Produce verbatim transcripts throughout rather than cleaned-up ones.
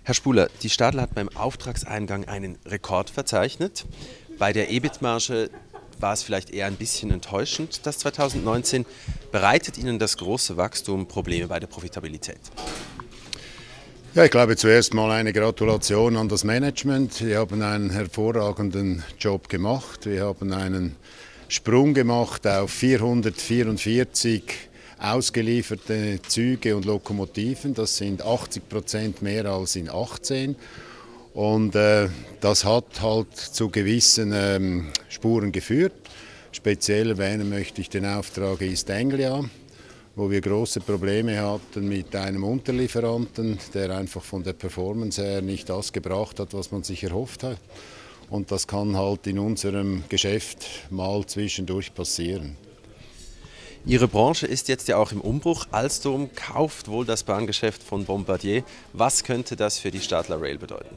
Herr Spuler, die Stadler hat beim Auftragseingang einen Rekord verzeichnet. Bei der E B I T-Marge war es vielleicht eher ein bisschen enttäuschend, das zweitausendneunzehn. Bereitet Ihnen das große Wachstum Probleme bei der Profitabilität? Ja, ich glaube zuerst mal eine Gratulation an das Management. Wir haben einen hervorragenden Job gemacht. Wir haben einen Sprung gemacht auf vierhundertvierundvierzig ausgelieferte Züge und Lokomotiven. Das sind achtzig Prozent mehr als in achtzehn. Und äh, das hat halt zu gewissen ähm, Spuren geführt. Speziell erwähnen möchte ich den Auftrag East Anglia, wo wir große Probleme hatten mit einem Unterlieferanten, der einfach von der Performance her nicht das gebracht hat, was man sich erhofft hat. Und das kann halt in unserem Geschäft mal zwischendurch passieren. Ihre Branche ist jetzt ja auch im Umbruch. Alstom kauft wohl das Bahngeschäft von Bombardier. Was könnte das für die Stadler Rail bedeuten?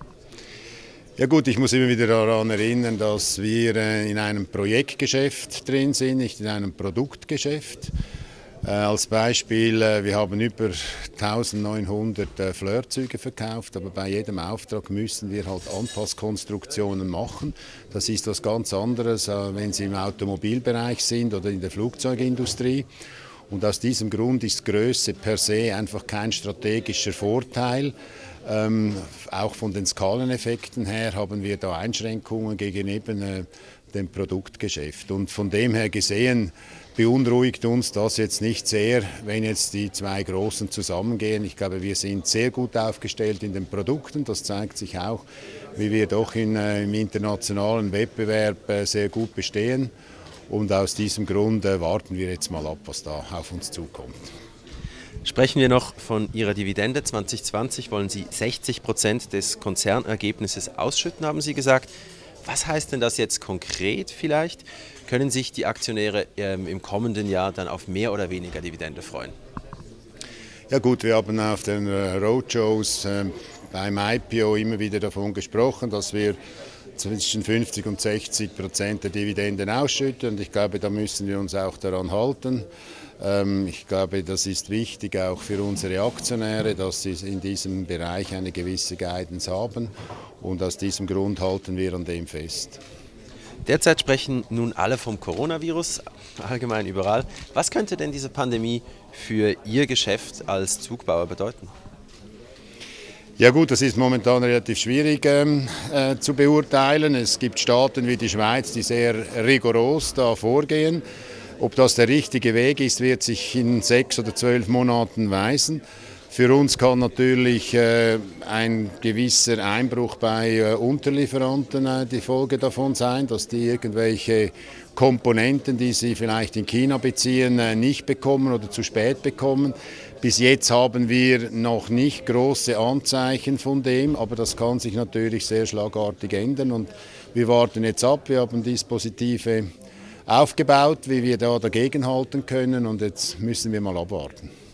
Ja gut, ich muss immer wieder daran erinnern, dass wir in einem Projektgeschäft drin sind, nicht in einem Produktgeschäft. Äh, als Beispiel, äh, wir haben über eintausendneunhundert äh, Fleurzüge verkauft, aber bei jedem Auftrag müssen wir halt Anpasskonstruktionen machen. Das ist was ganz anderes, äh, wenn Sie im Automobilbereich sind oder in der Flugzeugindustrie. Und aus diesem Grund ist Größe per se einfach kein strategischer Vorteil. Ähm, auch von den Skaleneffekten her haben wir da Einschränkungen gegenüber äh, dem Produktgeschäft. Und von dem her gesehen beunruhigt uns das jetzt nicht sehr, wenn jetzt die zwei Großen zusammengehen. Ich glaube, wir sind sehr gut aufgestellt in den Produkten. Das zeigt sich auch, wie wir doch in, äh, im internationalen Wettbewerb äh, sehr gut bestehen. Und aus diesem Grund äh, warten wir jetzt mal ab, was da auf uns zukommt. Sprechen wir noch von Ihrer Dividende. zwanzig zwanzig wollen Sie sechzig Prozent des Konzernergebnisses ausschütten, haben Sie gesagt. Was heißt denn das jetzt konkret vielleicht? Können sich die Aktionäre ähm, im kommenden Jahr dann auf mehr oder weniger Dividende freuen? Ja gut, wir haben auf den Roadshows äh, beim I P O immer wieder davon gesprochen, dass wir zwischen fünfzig und sechzig Prozent der Dividenden ausschütten. Und ich glaube, da müssen wir uns auch daran halten. Ähm, ich glaube, das ist wichtig auch für unsere Aktionäre, dass sie in diesem Bereich eine gewisse Guidance haben. Und aus diesem Grund halten wir an dem fest. Derzeit sprechen nun alle vom Coronavirus, allgemein überall. Was könnte denn diese Pandemie für Ihr Geschäft als Zugbauer bedeuten? Ja gut, das ist momentan relativ schwierig ähm, äh, zu beurteilen. Es gibt Staaten wie die Schweiz, die sehr rigoros da vorgehen. Ob das der richtige Weg ist, wird sich in sechs oder zwölf Monaten weisen. Für uns kann natürlich äh, ein gewisser Einbruch bei äh, Unterlieferanten äh, die Folge davon sein, dass die irgendwelche Komponenten, die sie vielleicht in China beziehen, äh, nicht bekommen oder zu spät bekommen. Bis jetzt haben wir noch nicht große Anzeichen von dem, aber das kann sich natürlich sehr schlagartig ändern. Und wir warten jetzt ab, wir haben Dispositive aufgebaut, wie wir da dagegenhalten können, und jetzt müssen wir mal abwarten.